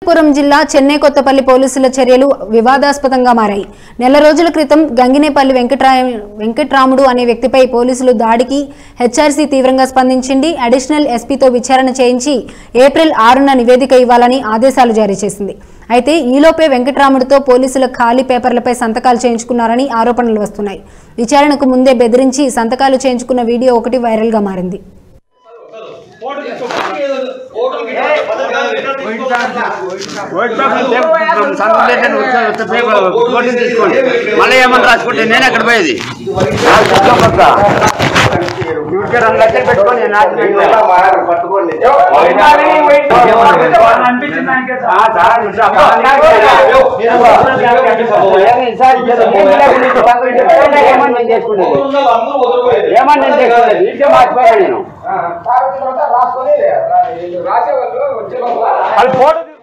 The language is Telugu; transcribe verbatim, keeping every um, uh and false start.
పురం జిల్లా చెన్నై కొత్తపల్లి పోలీసుల చర్యలు వివాదాస్పదంగా మారాయి. నెల రోజుల క్రితం గంగినేపల్లి వెంకట్రా వెంకట్రాముడు అనే వ్యక్తిపై పోలీసులు దాడికి హెచ్ఆర్సీ తీవ్రంగా స్పందించింది. అడిషనల్ ఎస్పీతో విచారణ చేయించి ఏప్రిల్ ఆరున నివేదిక ఇవ్వాలని ఆదేశాలు జారీ చేసింది. అయితే ఈలోపే వెంకట్రాముడితో పోలీసుల ఖాళీ పేపర్లపై సంతకాలు చేయించుకున్నారని ఆరోపణలు వస్తున్నాయి. విచారణకు ముందే బెదిరించి సంతకాలు చేయించుకున్న వీడియో ఒకటి వైరల్గా మారింది. మళ్ళీ ఏమన్నా రాసుకుంటే నేను ఎక్కడ పోయేది రెండు లక్షలు పెట్టుకొని ఏమన్నా చేసుకునేది ఇంకే మార్చిపోయాను నేను.